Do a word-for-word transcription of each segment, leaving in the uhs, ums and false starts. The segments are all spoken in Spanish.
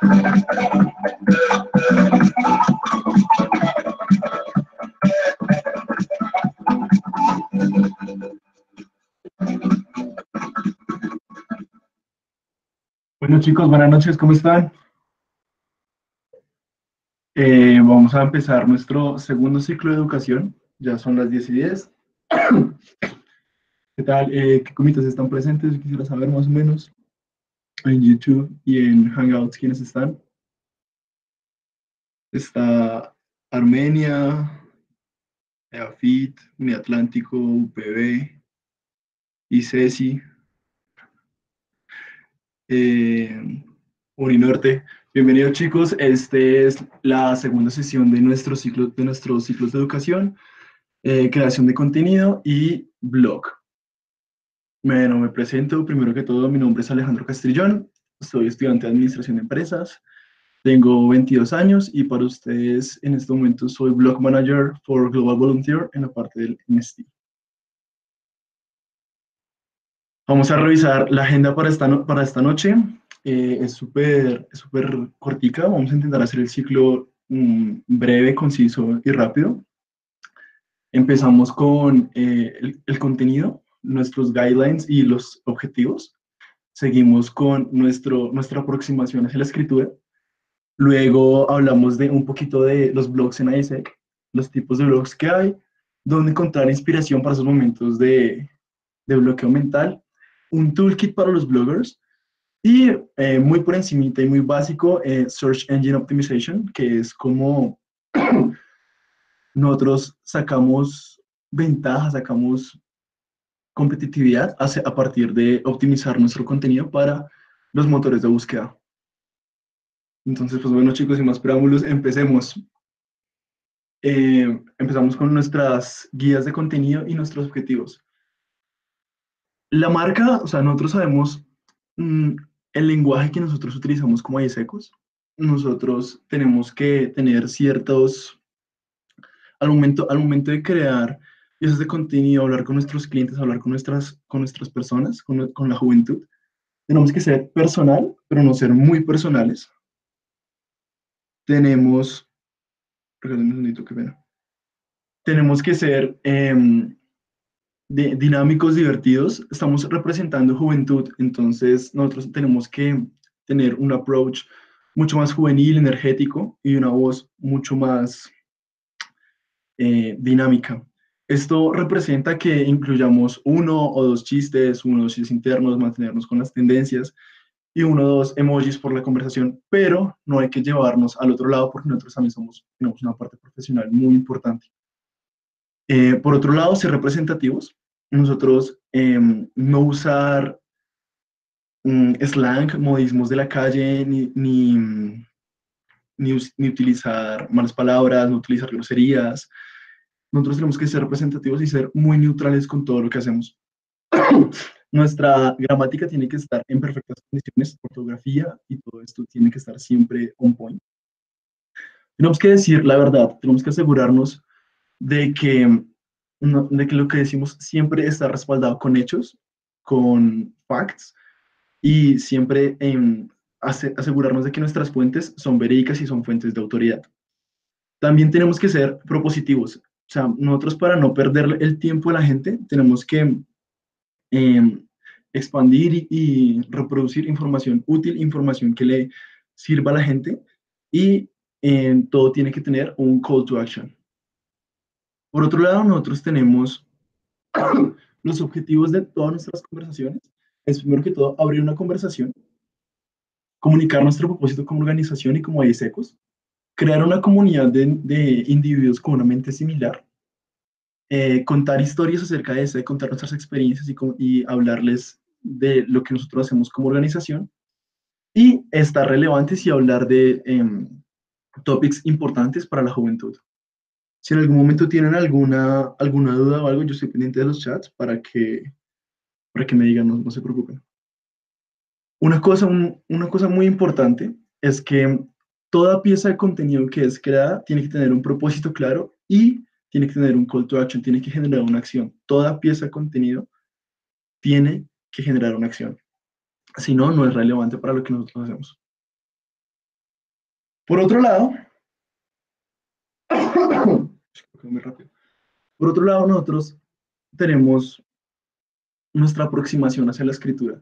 Bueno chicos, buenas noches, ¿cómo están? Eh, vamos a empezar nuestro segundo ciclo de educación. Ya son las diez y diez. ¿Qué tal? Eh, ¿qué comités están presentes? Quisiera saber más o menos en YouTube y en Hangouts quiénes están. Está Armenia, EAFIT, Uniatlántico, U P B, ICESI, eh, Uninorte. Bienvenidos chicos, esta es la segunda sesión de nuestro ciclo, de nuestros ciclos de educación, eh, creación de contenido y blog. Bueno, me presento. Primero que todo, mi nombre es Alejandro Castrillón. Soy estudiante de Administración de Empresas. Tengo veintidós años y para ustedes en este momento soy Blog Manager for Global Volunteer en la parte del M S T. Vamos a revisar la agenda para esta, no- para esta noche. Eh, es súper es súper cortica. Vamos a intentar hacer el ciclo mm, breve, conciso y rápido. Empezamos con eh, el, el contenido, nuestros guidelines y los objetivos. Seguimos con nuestro, nuestra aproximación hacia la escritura. Luego hablamos de un poquito de los blogs en ISEC, los tipos de blogs que hay, dónde encontrar inspiración para esos momentos de, de bloqueo mental, un toolkit para los bloggers y eh, muy por encimita y muy básico, eh, Search Engine Optimization, que es como nosotros sacamos ventajas, sacamos competitividad hacia- a partir de optimizar nuestro contenido para los motores de búsqueda. Entonces, pues bueno, chicos, sin más preámbulos, empecemos. Eh, empezamos con nuestras guías de contenido y nuestros objetivos. La marca, o sea, nosotros sabemos mm, el lenguaje que nosotros utilizamos como ISECOS. Nosotros tenemos que tener ciertos, al momento, al momento de crear piezas de contenido, hablar con nuestros clientes, hablar con nuestras, con nuestras personas, con, con la juventud, tenemos que ser personal, pero no ser muy personales. Tenemos, perdón, un segundito, qué pena. Tenemos que ser eh, de, dinámicos, divertidos. Estamos representando juventud, entonces nosotros tenemos que tener un approach mucho más juvenil, energético y una voz mucho más eh, dinámica. Esto representa que incluyamos uno o dos chistes, uno o dos chistes internos, mantenernos con las tendencias y uno o dos emojis por la conversación, pero no hay que llevarnos al otro lado porque nosotros también somos, tenemos una parte profesional muy importante. Eh, por otro lado, ser representativos. Nosotros eh, no usar um, slang, modismos de la calle, ni, ni, ni, ni, utilizar malas palabras, no utilizar groserías. Nosotros tenemos que ser representativos y ser muy neutrales con todo lo que hacemos. Nuestra gramática tiene que estar en perfectas condiciones, ortografía y todo esto tiene que estar siempre on point. Tenemos que decir la verdad, tenemos que asegurarnos de que, no, de que lo que decimos siempre está respaldado con hechos, con facts, y siempre eh, ase- asegurarnos de que nuestras fuentes son verídicas y son fuentes de autoridad. También tenemos que ser propositivos. O sea, nosotros para no perder el tiempo de la gente, tenemos que eh, expandir y, y reproducir información útil, información que le sirva a la gente, y eh, todo tiene que tener un call to action. Por otro lado, nosotros tenemos los objetivos de todas nuestras conversaciones. Es primero que todo abrir una conversación, comunicar nuestro propósito como organización y como ISECOS, crear una comunidad de, de individuos con una mente similar, eh, contar historias acerca de eso, contar nuestras experiencias y, y hablarles de lo que nosotros hacemos como organización y estar relevantes y hablar de eh, topics importantes para la juventud. Si en algún momento tienen alguna, alguna duda o algo, yo estoy pendiente de los chats para que, para que me digan, no, no se preocupen. Una cosa, un, una cosa muy importante es que toda pieza de contenido que es creada tiene que tener un propósito claro y tiene que tener un call to action, tiene que generar una acción. Toda pieza de contenido tiene que generar una acción. Si no, no es relevante para lo que nosotros hacemos. Por otro lado, muy rápido. Por otro lado, nosotros tenemos nuestra aproximación hacia la escritura.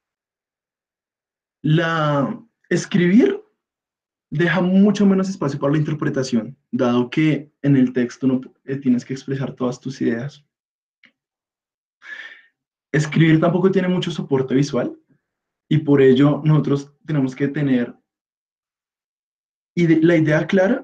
La escribir deja mucho menos espacio para la interpretación, dado que en el texto no eh, tienes que expresar todas tus ideas. Escribir tampoco tiene mucho soporte visual y por ello nosotros tenemos que tener ide- la idea clara,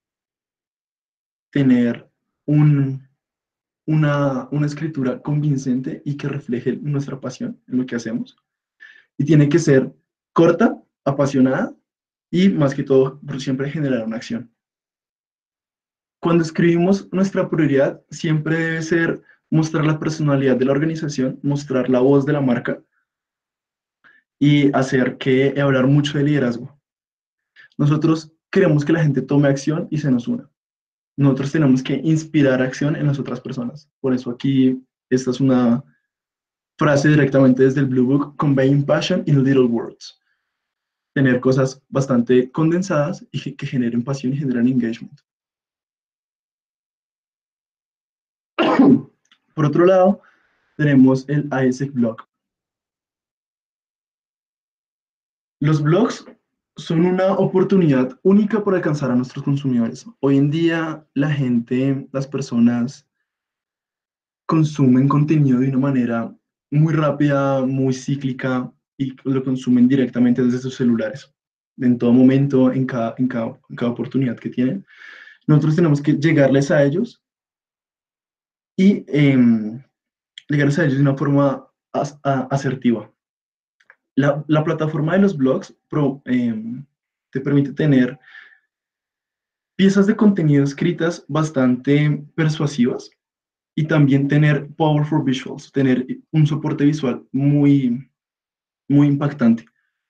tener un, una, una escritura convincente y que refleje nuestra pasión en lo que hacemos. Y tiene que ser corta, apasionada y más que todo por siempre generar una acción. Cuando escribimos, nuestra prioridad siempre debe ser mostrar la personalidad de la organización, mostrar la voz de la marca y hacer que hablar mucho de liderazgo. Nosotros queremos que la gente tome acción y se nos una. Nosotros tenemos que inspirar acción en las otras personas. Por eso aquí esta es una frase directamente desde el Blue Book: conveying passion in little words. Tener cosas bastante condensadas y que generen pasión y generen engagement. Por otro lado, tenemos el I S E C Blog. Los blogs son una oportunidad única para alcanzar a nuestros consumidores. Hoy en día la gente, las personas consumen contenido de una manera muy rápida, muy cíclica y lo consumen directamente desde sus celulares. En todo momento, en cada, en cada, en cada oportunidad que tienen. Nosotros tenemos que llegarles a ellos y eh, llegarles a ellos de una forma as, a, asertiva. La, la, plataforma de los blogs pro, eh, te permite tener piezas de contenido escritas bastante persuasivas y también tener powerful visuals, tener un soporte visual muy, muy impactante.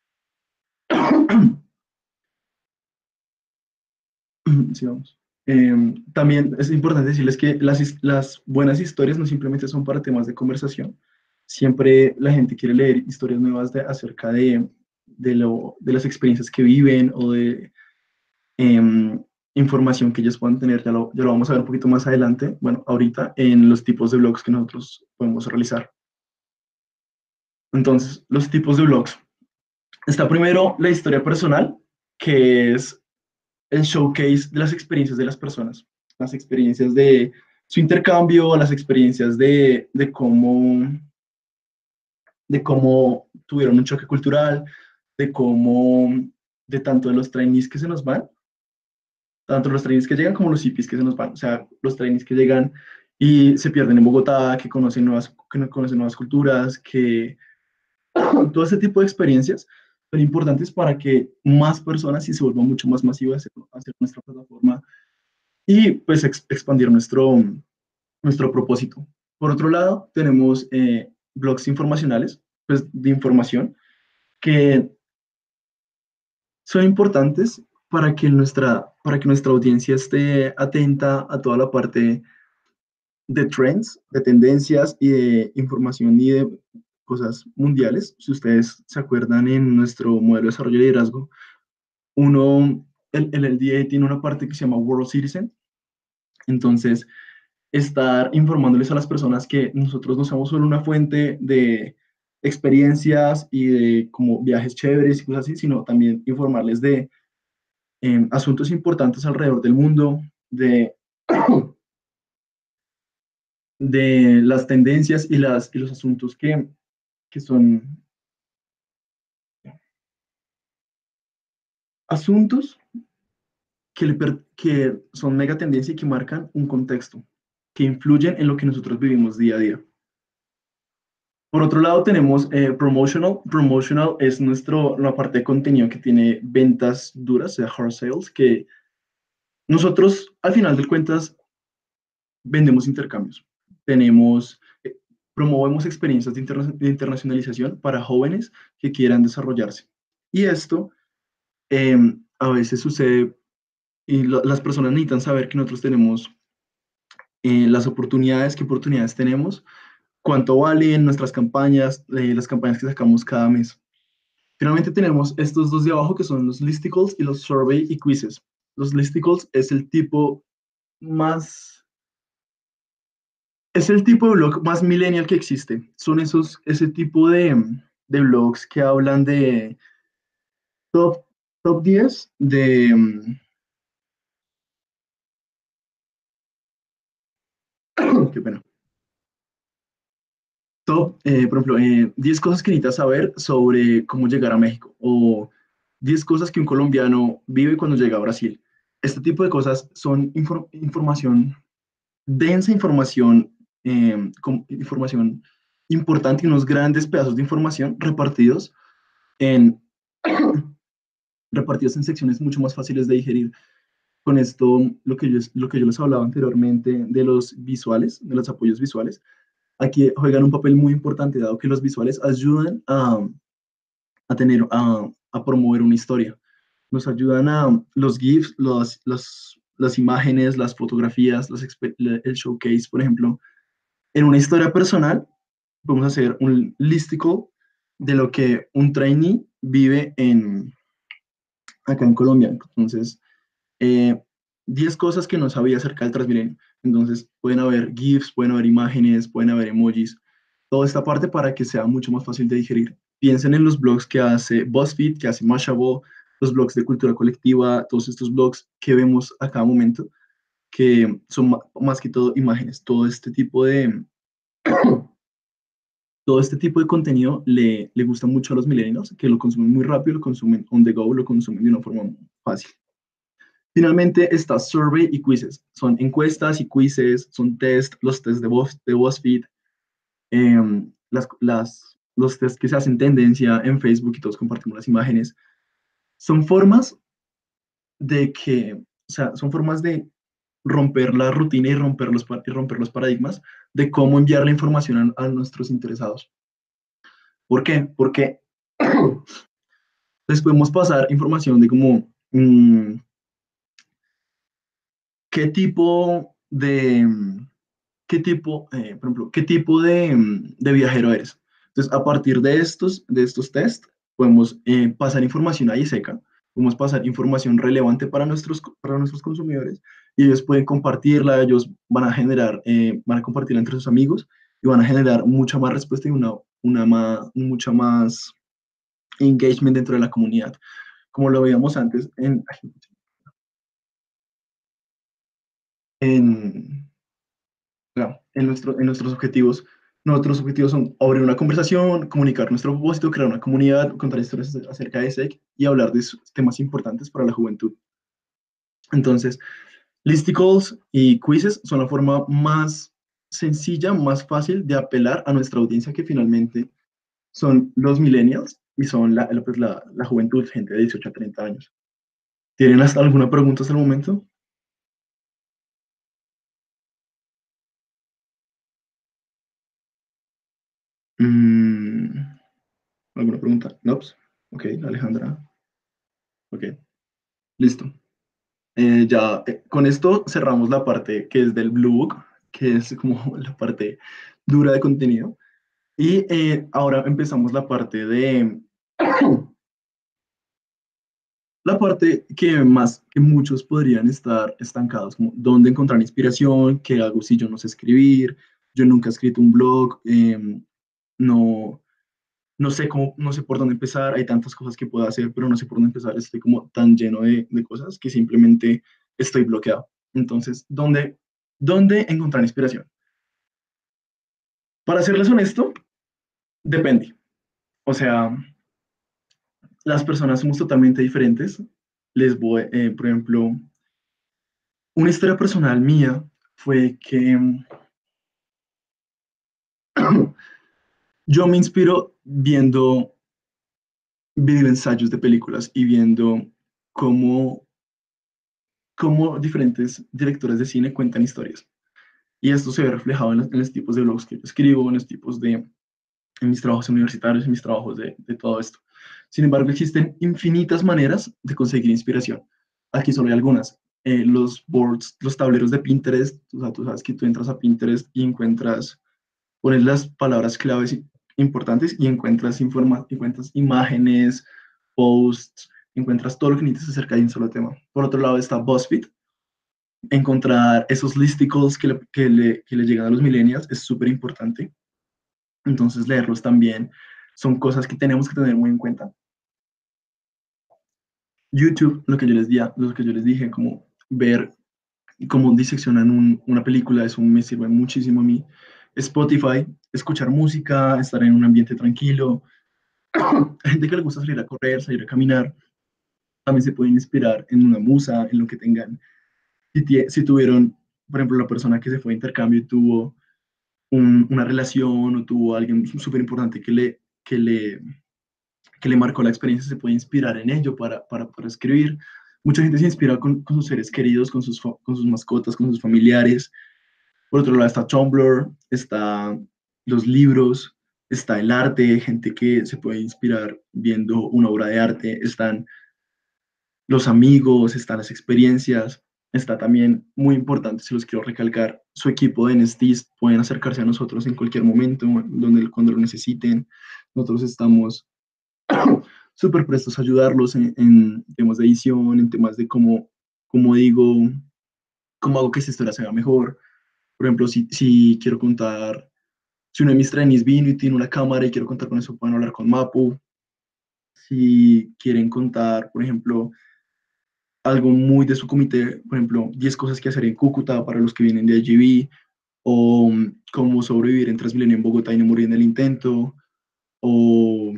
Sí, vamos. Eh, también es importante decirles que las, las buenas historias no simplemente son para temas de conversación. Siempre la gente quiere leer historias nuevas de, acerca de, de, lo, de las experiencias que viven o de eh, información que ellos puedan tener. Ya lo, ya lo vamos a ver un poquito más adelante, bueno, ahorita en los tipos de blogs que nosotros podemos realizar. Entonces, los tipos de blogs. Está primero la historia personal, que es el showcase de las experiencias de las personas, las experiencias de su intercambio, las experiencias de, de cómo, de cómo tuvieron un choque cultural, de cómo, de tanto de los trainees que se nos van, tanto los trainees que llegan como los hippies que se nos van, o sea, los trainees que llegan y se pierden en Bogotá, que conocen nuevas, que no conocen nuevas culturas, que todo ese tipo de experiencias son importantes para que más personas y se vuelva mucho más masiva hacia, hacia nuestra plataforma y pues ex, expandir nuestro, nuestro propósito. Por otro lado, tenemos eh, blogs informacionales, pues de información, que son importantes para que nuestra, para que nuestra audiencia esté atenta a toda la parte de trends, de tendencias y de información y de cosas mundiales. Si ustedes se acuerdan en nuestro modelo de desarrollo de liderazgo, uno, el, el L D A tiene una parte que se llama World Citizen. Entonces, estar informándoles a las personas que nosotros no somos solo una fuente de experiencias y de como viajes chéveres y cosas así, sino también informarles de eh, asuntos importantes alrededor del mundo, de, de las tendencias y, las, y los asuntos que, que son asuntos que, le, que son mega tendencia y que marcan un contexto, que influyen en lo que nosotros vivimos día a día. Por otro lado, tenemos eh, promotional. Promotional es nuestro, la parte de contenido que tiene ventas duras, o sea, hard sales, que nosotros, al final de cuentas, vendemos intercambios. Tenemos, eh, promovemos experiencias de, interna de, internacionalización para jóvenes que quieran desarrollarse. Y esto eh, a veces sucede y lo, las personas necesitan saber que nosotros tenemos eh, las oportunidades, qué oportunidades tenemos, cuánto valen nuestras campañas, eh, las campañas que sacamos cada mes. Finalmente tenemos estos dos de abajo que son los listicles y los survey y quizzes. Los listicles es el tipo más, es el tipo de blog más millennial que existe. Son esos, ese tipo de, de blogs que hablan de top, top diez de, mm, qué pena, top, eh, por ejemplo, eh, diez cosas que necesitas saber sobre cómo llegar a México o diez cosas que un colombiano vive cuando llega a Brasil. Este tipo de cosas son infor- información, densa información, eh, con información importante y unos grandes pedazos de información repartidos en, repartidos en secciones mucho más fáciles de digerir. Con esto, lo que yo, lo que yo les hablaba anteriormente de los visuales, de los apoyos visuales, aquí juegan un papel muy importante, dado que los visuales ayudan a, a tener, a, a, promover una historia. Nos ayudan a los GIFs, los, los, las imágenes, las fotografías, los, el showcase, por ejemplo. En una historia personal, vamos a hacer un listicle de lo que un trainee vive en, acá en Colombia. Entonces, eh, diez cosas que no sabía acerca del Transmilenio. Entonces, pueden haber GIFs, pueden haber imágenes, pueden haber emojis, toda esta parte para que sea mucho más fácil de digerir. Piensen en los blogs que hace BuzzFeed, que hace Mashable, los blogs de cultura colectiva, todos estos blogs que vemos a cada momento, que son más que todo imágenes. Todo este tipo de, todo este tipo de contenido le, le gusta mucho a los millennials, que lo consumen muy rápido, lo consumen on the go, lo consumen de una forma fácil. Finalmente está survey y quizzes. Son encuestas y quizzes, son test, los test de, Buzz, de BuzzFeed, eh, las, las, los test que se hacen tendencia en Facebook y todos compartimos las imágenes. Son formas de que, o sea, son formas de romper la rutina y romper los, y romper los paradigmas de cómo enviar la información a, a nuestros interesados. ¿Por qué? Porque les podemos pasar información de cómo, mmm, qué tipo de, qué tipo, eh, por ejemplo, qué tipo de, de, viajero eres. Entonces, a partir de estos, de estos test, podemos eh, pasar información ahí seca, podemos pasar información relevante para nuestros, para nuestros consumidores y ellos pueden compartirla, ellos van a generar, eh, van a compartirla entre sus amigos y van a generar mucha más respuesta y una, una más, mucha más engagement dentro de la comunidad, como lo veíamos antes en, en, en, nuestro, en nuestros objetivos. Nuestros objetivos son abrir una conversación, comunicar nuestro propósito, crear una comunidad, contar historias acerca de S E C y hablar de temas importantes para la juventud. Entonces, listicles y quizzes son la forma más sencilla, más fácil de apelar a nuestra audiencia que finalmente son los millennials y son la, la, pues la, la juventud, gente de dieciocho a treinta años. ¿Tienen hasta alguna pregunta hasta el momento? Mm, ¿Alguna pregunta? No. Pues, ok, Alejandra. Ok, listo. Eh, ya eh, con esto cerramos la parte que es del Blue Book, que es como la parte dura de contenido. Y eh, ahora empezamos la parte de la parte que más que muchos podrían estar estancados, como dónde encontrar inspiración, qué hago si yo no sé escribir, yo nunca he escrito un blog, eh, no, no sé cómo, no sé por dónde empezar, hay tantas cosas que puedo hacer, pero no sé por dónde empezar, estoy como tan lleno de, de cosas que simplemente estoy bloqueado. Entonces, ¿dónde, dónde encontrar inspiración? Para serles honesto, depende. O sea, las personas somos totalmente diferentes. Les voy, eh, por ejemplo, una historia personal mía fue que yo me inspiro viendo video ensayos de películas y viendo cómo, cómo diferentes directores de cine cuentan historias. Y esto se ve reflejado en los, en los tipos de blogs que yo escribo, en los tipos de, en mis trabajos universitarios, en mis trabajos de, de todo esto. Sin embargo, existen infinitas maneras de conseguir inspiración. Aquí solo hay algunas. Eh, los boards, los tableros de Pinterest, o sea, tú sabes que tú entras a Pinterest y encuentras, pones las palabras claves y importantes y encuentras, informa encuentras imágenes, posts, encuentras todo lo que necesitas acerca de un solo tema. Por otro lado está BuzzFeed. Encontrar esos listicles que le, que le, que le llegan a los millennials es súper importante. Entonces leerlos también son cosas que tenemos que tener muy en cuenta. YouTube, lo que yo les, di, lo que yo les dije, como ver cómo diseccionan un, una película, eso me sirve muchísimo a mí. Spotify, escuchar música, estar en un ambiente tranquilo. Hay gente que le gusta salir a correr, salir a caminar, también se pueden inspirar en una musa, en lo que tengan. Si, si tuvieron, por ejemplo, la persona que se fue a intercambio y tuvo un, una relación o tuvo alguien súper importante que le, que, le, que le marcó la experiencia, se puede inspirar en ello para, para, para escribir. Mucha gente se inspira con, con sus seres queridos, con sus, con sus mascotas, con sus familiares. Por otro lado está Tumblr, está los libros, está el arte, gente que se puede inspirar viendo una obra de arte, están los amigos, están las experiencias, está también muy importante, si los quiero recalcar, su equipo de N S Ts pueden acercarse a nosotros en cualquier momento, donde, cuando lo necesiten. Nosotros estamos súper prestos a ayudarlos en, en, temas de edición, en temas de cómo, cómo digo, cómo hago que esta historia sea mejor. Por ejemplo, si, si quiero contar, si uno de mis trainees vino y tiene una cámara y quiero contar con eso, pueden hablar con Mapu. Si quieren contar, por ejemplo, algo muy de su comité, por ejemplo, diez cosas que hacer en Cúcuta para los que vienen de I G B, o um, cómo sobrevivir en Transmilenio en Bogotá y no morir en el intento, o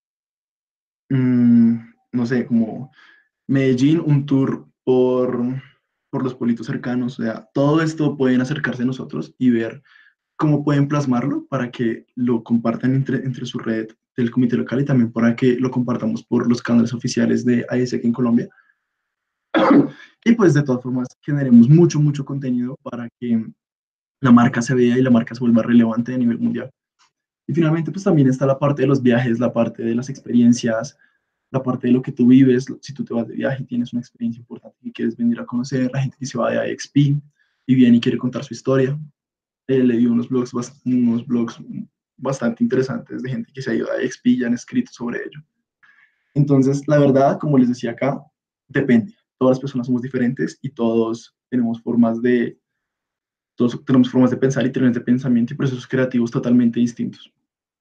um, no sé, como Medellín, un tour por, por los pueblitos cercanos, o sea, todo esto pueden acercarse a nosotros y ver cómo pueden plasmarlo para que lo compartan entre, entre su red del comité local y también para que lo compartamos por los canales oficiales de I S E C en Colombia. Y pues de todas formas generemos mucho, mucho contenido para que la marca se vea y la marca se vuelva relevante a nivel mundial. Y finalmente pues también está la parte de los viajes, la parte de las experiencias, la parte de lo que tú vives. Si tú te vas de viaje y tienes una experiencia importante que quieres venir a conocer, la gente que se va de I X P y viene y quiere contar su historia. Eh, leí unos blogs, unos blogs bastante interesantes de gente que se ha ido a I X P y han escrito sobre ello. Entonces, la verdad, como les decía acá, depende. Todas las personas somos diferentes y todos tenemos formas de, todos tenemos formas de pensar y trenes de pensamiento y procesos creativos totalmente distintos.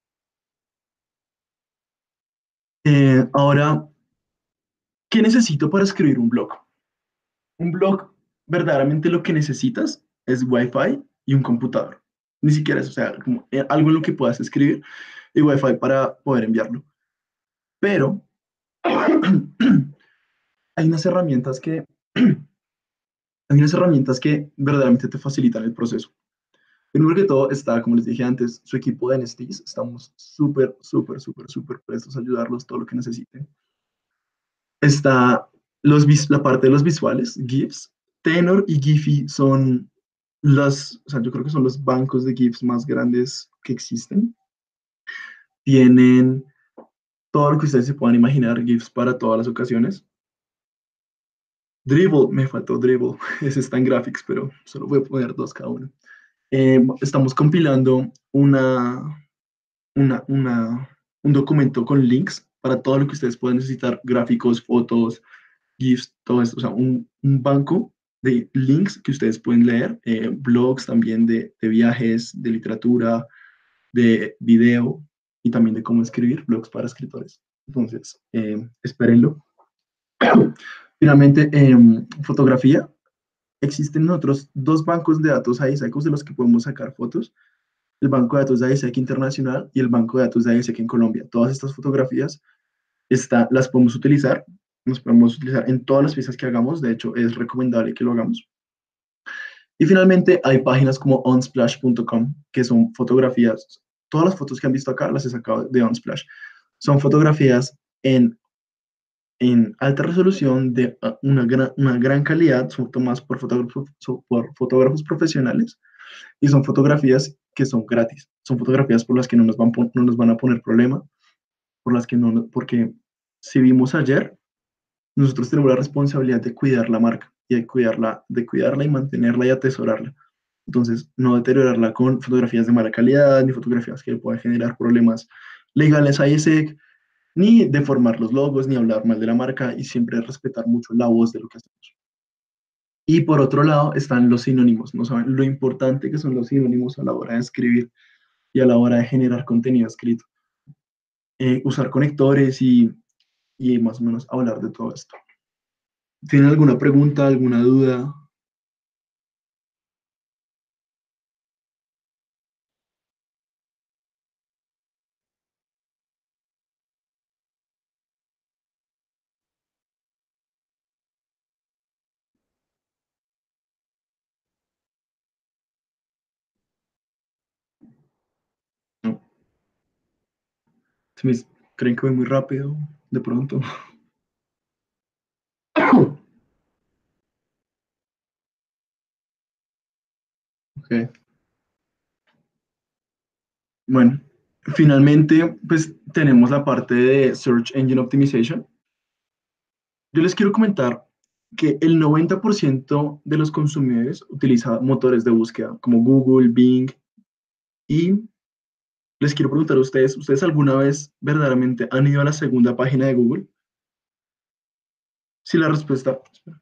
Eh, ahora, ¿qué necesito para escribir un blog? Un blog, verdaderamente lo que necesitas es Wi-Fi y un computador. Ni siquiera es, o sea, como eh, algo en lo que puedas escribir y Wi-Fi para poder enviarlo. Pero hay unas herramientas que, hay unas herramientas que verdaderamente te facilitan el proceso. Primero que todo está, como les dije antes, su equipo de N S Ts. Estamos súper, súper, súper, súper prestos a ayudarlos todo lo que necesiten. Está los, la parte de los visuales, GIFs. Tenor y Giphy son las, o sea, yo creo que son los bancos de GIFs más grandes que existen. Tienen todo lo que ustedes se puedan imaginar, GIFs para todas las ocasiones. Dribbble, me faltó Dribbble, ese está en graphics, pero solo voy a poner dos cada uno. Eh, estamos compilando una, una, una, un documento con links para todo lo que ustedes puedan necesitar, gráficos, fotos, GIFs, todo esto, o sea, un, un banco de links que ustedes pueden leer, eh, blogs también de, de viajes, de literatura, de video y también de cómo escribir, blogs para escritores. Entonces, eh, espérenlo. Finalmente, eh, fotografía. Existen otros dos bancos de datos I S A C de los que podemos sacar fotos. El banco de datos de I S A C Internacional y el banco de datos de I S A C en Colombia. Todas estas fotografías está, las podemos utilizar, nos podemos utilizar en todas las piezas que hagamos. De hecho, es recomendable que lo hagamos. Y finalmente, hay páginas como unsplash punto com, que son fotografías. Todas las fotos que han visto acá las he sacado de Unsplash. Son fotografías en en alta resolución de una gran, una gran calidad, son tomadas por fotógrafos, por fotógrafos profesionales y son fotografías que son gratis, son fotografías por las que no nos van, no nos van a poner problema, por las que no, porque si vimos ayer, nosotros tenemos la responsabilidad de cuidar la marca y de cuidarla, de cuidarla y mantenerla y atesorarla. Entonces, no deteriorarla con fotografías de mala calidad, ni fotografías que puedan generar problemas legales a ISEC, ni deformar los logos, ni hablar mal de la marca, y siempre respetar mucho la voz de lo que hacemos. Y por otro lado están los sinónimos, ¿no saben lo importante que son los sinónimos a la hora de escribir y a la hora de generar contenido escrito? Eh, usar conectores y, y más o menos hablar de todo esto. ¿Tienen alguna pregunta, alguna duda? No. ¿Se me- ¿Creen que voy muy rápido de pronto? Ok. Bueno, finalmente, pues tenemos la parte de Search Engine Optimization. Yo les quiero comentar que el noventa por ciento de los consumidores utiliza motores de búsqueda como Google, Bing, y les quiero preguntar a ustedes, ¿ustedes alguna vez verdaderamente han ido a la segunda página de Google? Si la respuesta,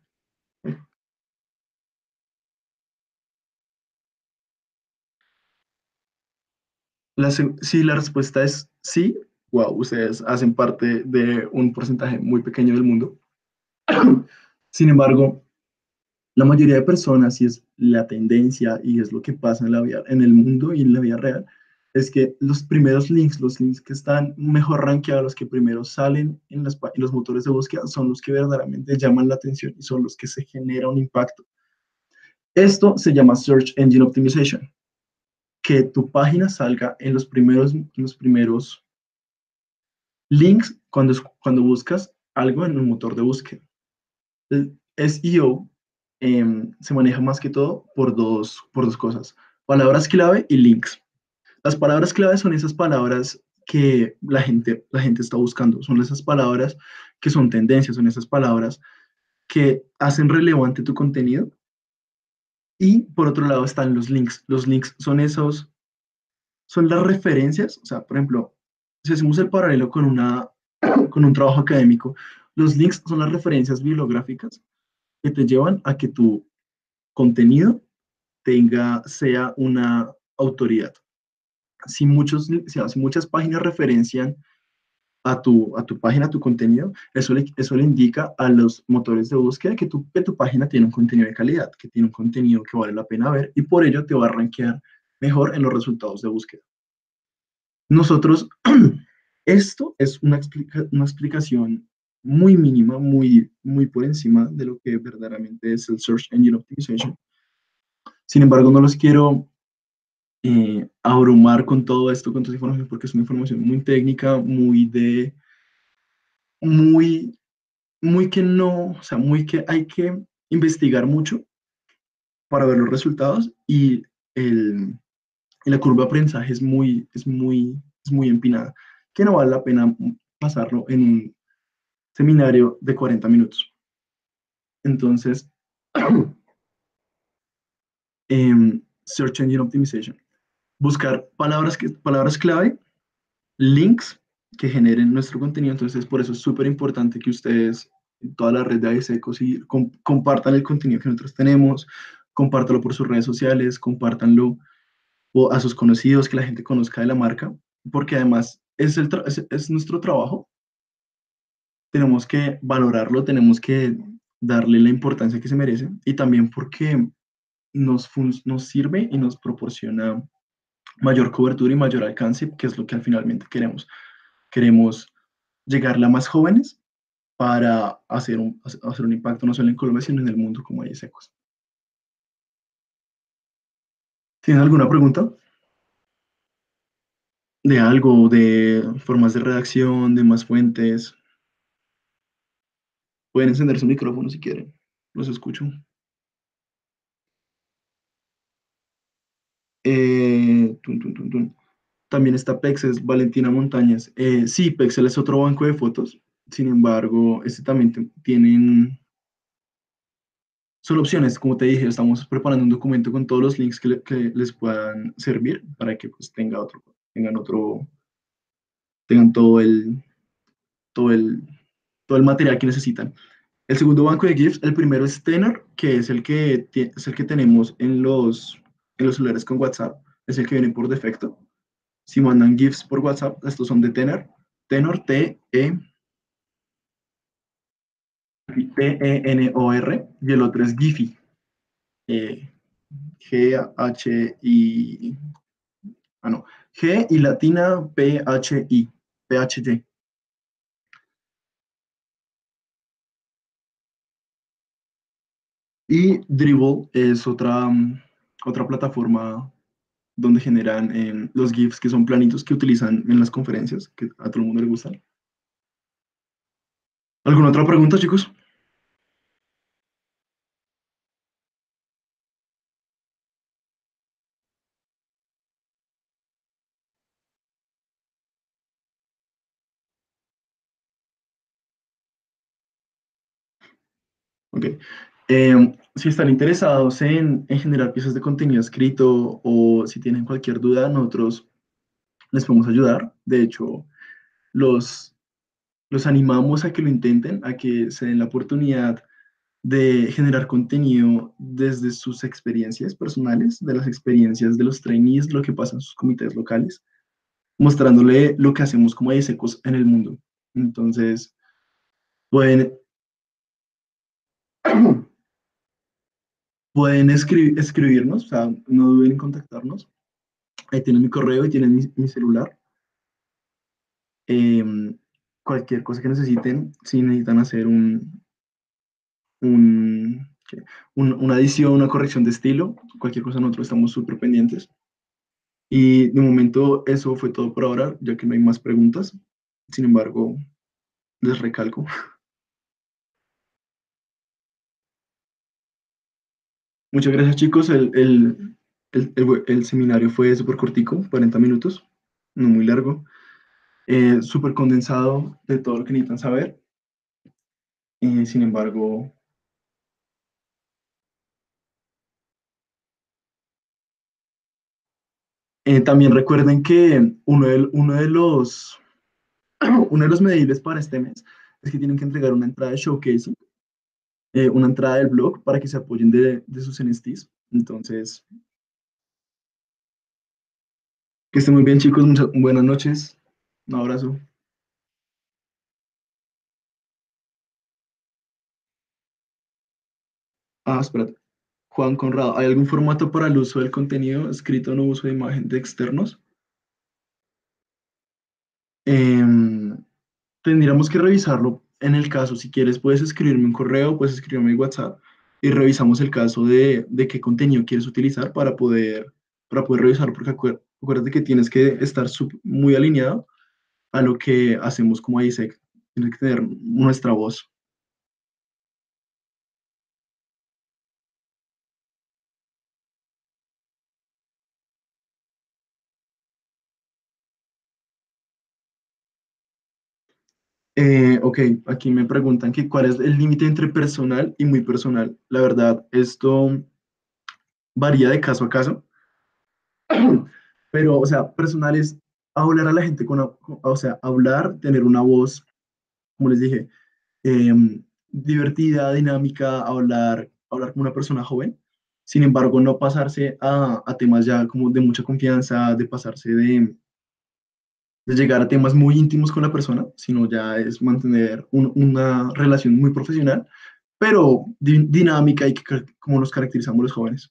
la se- si la respuesta es sí, wow, ustedes hacen parte de un porcentaje muy pequeño del mundo. Sin embargo, la mayoría de personas, y es la tendencia y es lo que pasa en la vida, en el mundo y en la vida real, es que los primeros links, los links que están mejor rankeados, los que primero salen en, las, pa- en los motores de búsqueda, son los que verdaderamente llaman la atención y son los que se genera un impacto. Esto se llama Search Engine Optimization, que tu página salga en los primeros, en los primeros links cuando, cuando buscas algo en un motor de búsqueda. El S E O em, se maneja más que todo por dos, por dos cosas, palabras clave y links. Las palabras clave son esas palabras que la gente, la gente está buscando, son esas palabras que son tendencias, son esas palabras que hacen relevante tu contenido. Y por otro lado están los links. Los links son esos, son las referencias, o sea, por ejemplo, si hacemos el paralelo con, una, con un trabajo académico, los links son las referencias bibliográficas que te llevan a que tu contenido tenga, sea una autoridad. Si, muchos, si, si muchas páginas referencian a tu, a tu página, a tu contenido, eso le, eso le indica a los motores de búsqueda que tu, que tu página tiene un contenido de calidad, que tiene un contenido que vale la pena ver y por ello te va a rankear mejor en los resultados de búsqueda. Nosotros, esto es una, explica, una explicación muy mínima, muy, muy por encima de lo que verdaderamente es el Search Engine Optimization. Sin embargo, no los quiero eh, abrumar con todo esto, con toda esa información, porque es una información muy técnica, muy de, muy, muy que no, o sea, muy que hay que investigar mucho para ver los resultados y, el, y la curva de aprendizaje es muy, es muy, es muy empinada, que no vale la pena pasarlo en un seminario de cuarenta minutos. Entonces, em, Search Engine Optimization. Buscar palabras, que, palabras clave, links que generen nuestro contenido. Entonces, por eso es súper importante que ustedes, en toda la red de AIESECOS, y com compartan el contenido que nosotros tenemos, compártalo por sus redes sociales, compártanlo o a sus conocidos, que la gente conozca de la marca, porque además es, el es, es nuestro trabajo. Tenemos que valorarlo, tenemos que darle la importancia que se merece y también porque nos, nos sirve y nos proporciona mayor cobertura y mayor alcance, que es lo que al finalmente queremos. Queremos llegarle a más jóvenes para hacer un, hacer un impacto no solo en Colombia, sino en el mundo como hay secos. ¿Tienen alguna pregunta? De algo, de formas de redacción, de más fuentes. Pueden encender su micrófono si quieren. Los escucho. Eh, tun, tun, tun, tun. También está Pexel, Valentina Montañas. Eh, sí, Pexel es otro banco de fotos. Sin embargo, este también te- tienen, son opciones, como te dije, estamos preparando un documento con todos los links que, le- que les puedan servir para que pues tenga otro, tengan otro, tengan todo el, todo el, todo el material que necesitan. El segundo banco de GIFs, el primero es Tenor, que es el que, tie- es el que tenemos en los, en los celulares con WhatsApp, es el que viene por defecto. Si mandan GIFs por WhatsApp, estos son de Tenor, Tenor, T, E, T, E, N, O, R, y el otro es Giphy, eh, G, H, I, ah, no, G y latina, P, H, I, P, H, Y. Y Dribbble es otra, mm, otra plataforma donde generan eh, los GIFs que son planitos que utilizan en las conferencias, que a todo el mundo le gustan. ¿Alguna otra pregunta, chicos? Ok. Eh, si están interesados en, en generar piezas de contenido escrito o si tienen cualquier duda, nosotros les podemos ayudar. De hecho, los, los animamos a que lo intenten, a que se den la oportunidad de generar contenido desde sus experiencias personales, de las experiencias de los trainees, lo que pasa en sus comités locales, mostrándole lo que hacemos como ISECOS en el mundo. Entonces, pueden, pueden escri- escribirnos, o sea, no duden en contactarnos. Ahí tienen mi correo y tienen mi, mi celular. Em, Cualquier cosa que necesiten, si necesitan hacer un, un, ¿qué? Un- una edición, una corrección de estilo, cualquier cosa, nosotros estamos súper pendientes. Y de momento eso fue todo por ahora, ya que no hay más preguntas. Sin embargo, les recalco. Muchas gracias, chicos. El, el, el, el- el seminario fue súper cortico, cuarenta minutos, no muy largo. Eh, súper condensado de todo lo que necesitan saber. Eh, sin embargo, eh, también recuerden que uno de, uno de los, uno de los medibles para este mes es que tienen que entregar una entrada de showcasing, eh, una entrada del blog para que se apoyen de, de sus N F Ts. Entonces, que estén muy bien, chicos. Muchas buenas noches. Un abrazo. Ah, espérate. Juan Conrado, ¿hay algún formato para el uso del contenido escrito no uso de imagen de externos? Em, Tendríamos que revisarlo. En el caso, si quieres, puedes escribirme un correo, puedes escribirme en WhatsApp y revisamos el caso de, de qué contenido quieres utilizar para poder, para poder revisarlo, porque acuer- acuérdate que tienes que estar sup- muy alineado a lo que hacemos como I S E C. Tienes que tener nuestra voz. Eh, ok, aquí me preguntan que cuál es el límite entre personal y muy personal. La verdad, esto varía de caso a caso, pero, o sea, personal es hablar a la gente con, o sea, hablar, tener una voz, como les dije, em, divertida, dinámica, hablar, hablar como una persona joven. Sin embargo, no pasarse a, a temas ya como de mucha confianza, de pasarse de, de llegar a temas muy íntimos con la persona, sino ya es mantener un- una relación muy profesional, pero di- dinámica y que, como nos caracterizamos los jóvenes.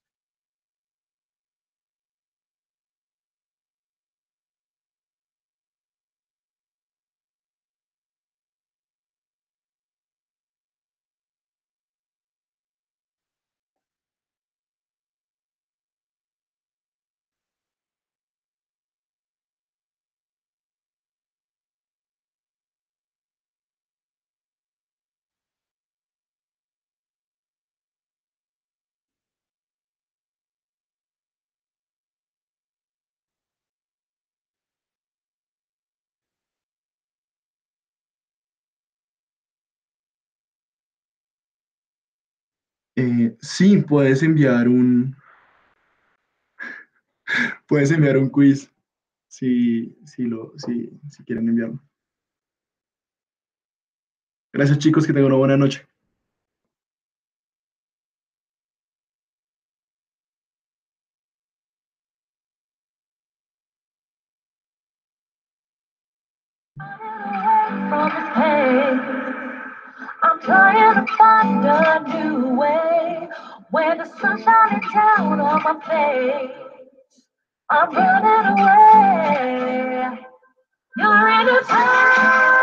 Eh, sí, puedes enviar un, puedes enviar un quiz si, si, lo, si, si quieren enviarlo. Gracias chicos, que tengan una buena noche. From this pain, I'm trying to find a new way where the sun shining down on my face. I'm running away. You're in a time.